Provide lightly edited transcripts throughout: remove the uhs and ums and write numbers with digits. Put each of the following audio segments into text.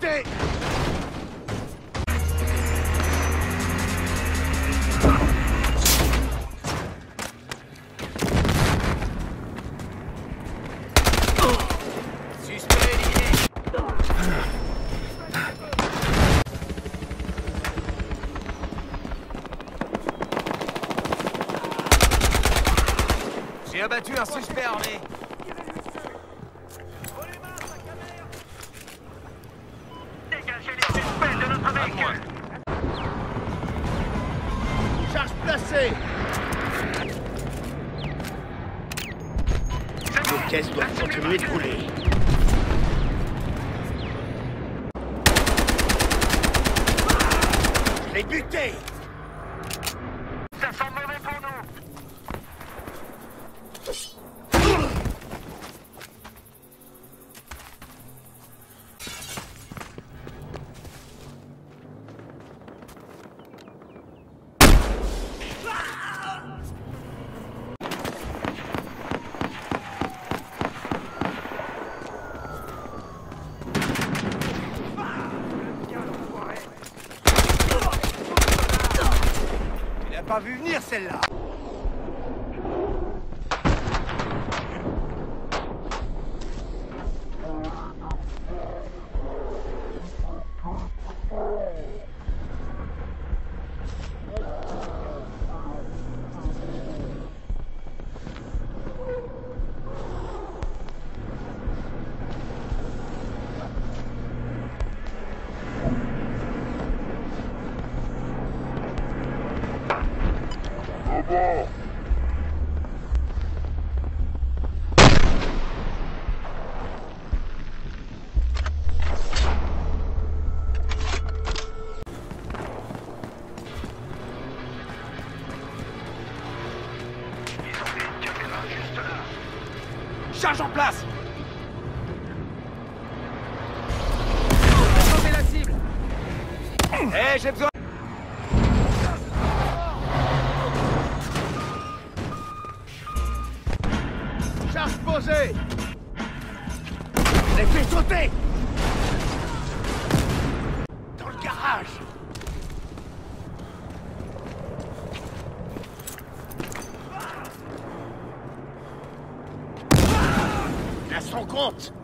buté! Suspect éliminé. J'ai abattu un suspect armé. Dégagez les suspects de notre véhicule. Charge placée! Nos caisses doivent continuer de rouler. Je l'ai buté! Ça sent mauvais pour nous. Il a pas vu venir celle-là! Ils ont mis une caméra juste là. Charge en place. Attendez la cible! Eh, j'ai besoin. Charge posée! Les fait sauter! Dans le garage! Il a son compte!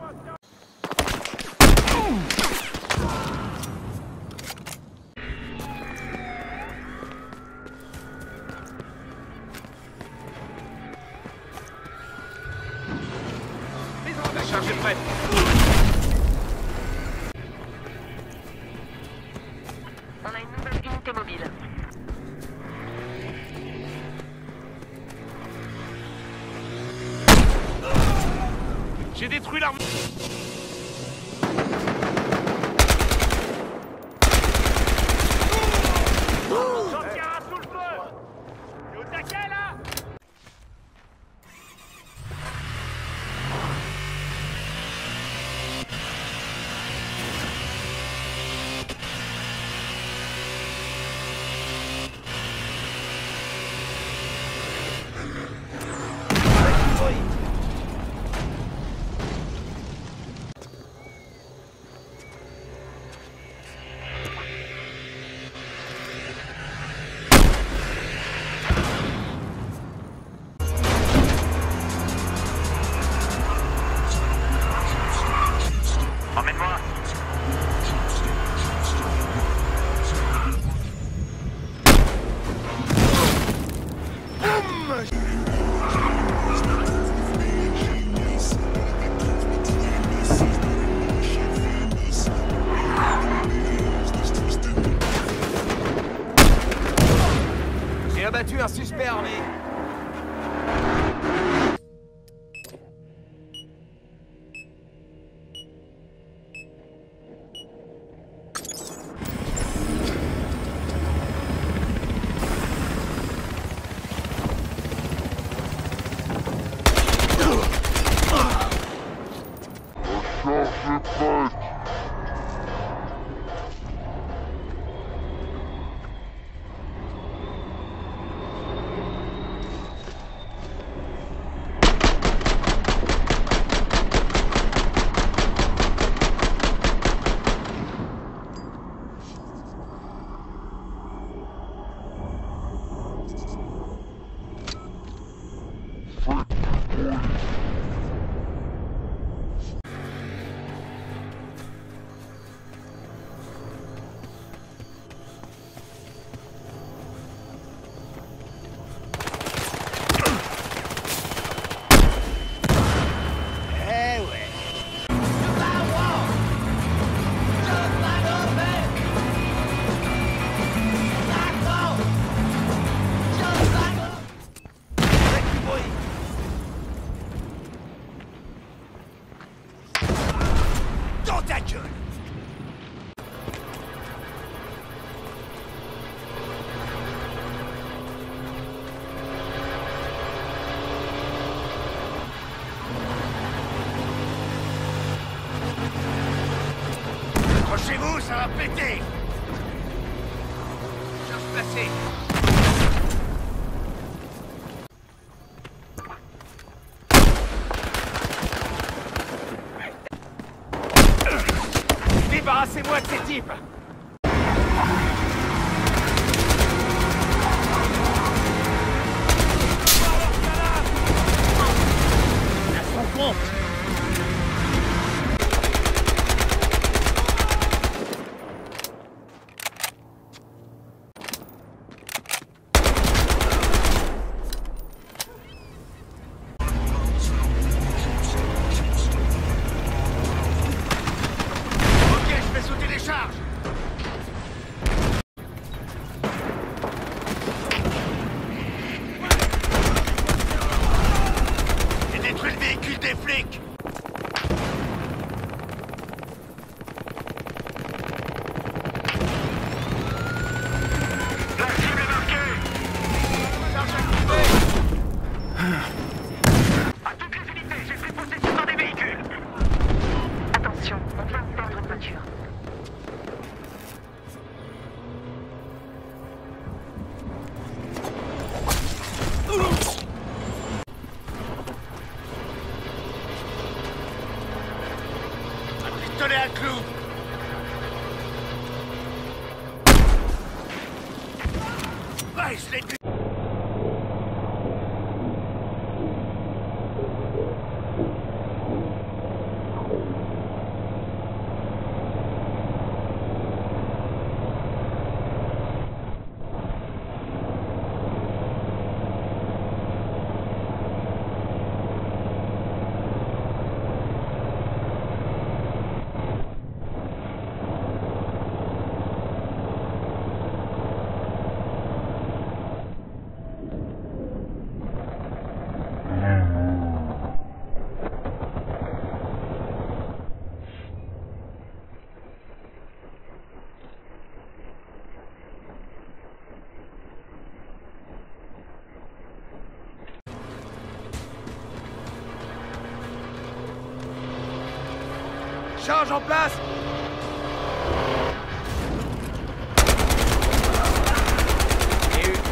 La charge est prête. On a une nouvelle unité mobile. J'ai détruit l'arme. J'en tiens un sous le feu. T'es au taquet là. Emmène-moi. J'ai abattu un suspect armé. déplacé. Débarrassez-moi de ces types. À son compte. Ok, je fais sauter les charges. J'ai détruit le véhicule des flics. La cible est marquée. Charge activée. À toutes les unités, j'ai pris possession d'un des véhicules. Attention, on vient de perdre une voiture. Un pistolet à clous. Ouais, je l'ai bu. Charge en place. Et une.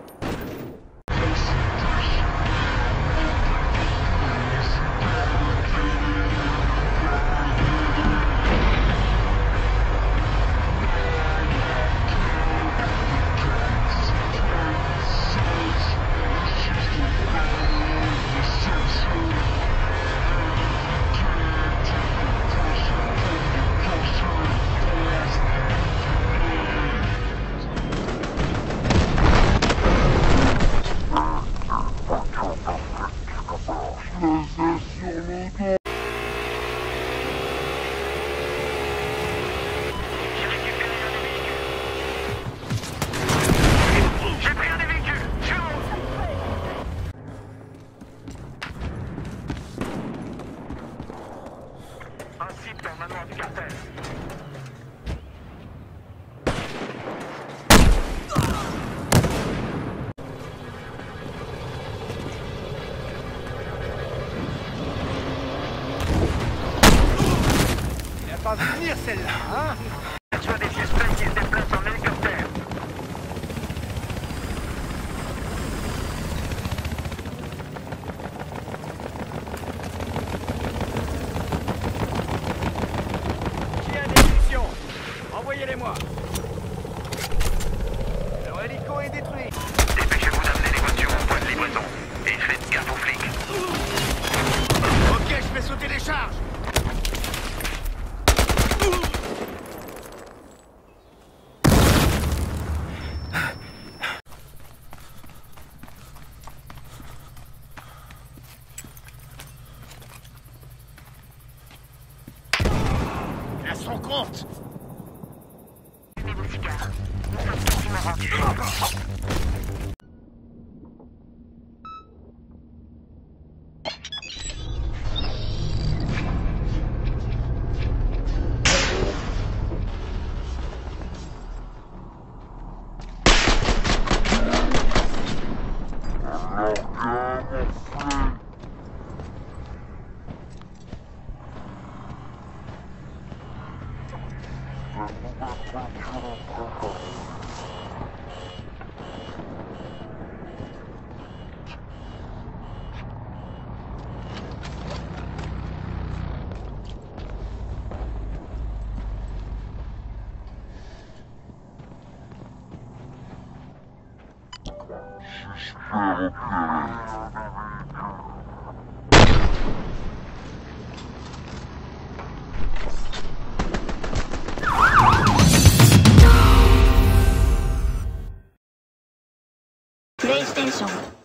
J'ai pris un des véhicules. Je monte. Un cible permanent du cartel. Elle va pas venir celle-là, hein? Tu as des suspects qui se déplacent en hélicoptère. Qui a des munitions? Envoyez-les-moi. Leur hélico est détruit. Dépêchez-vous d'amener les voitures au point de livraison. Et faites gaffe aux flics. Ok, je fais sauter les charges. À son compte. Fumez vos cigares. Nous sommes quasiment rendus. プレイステーション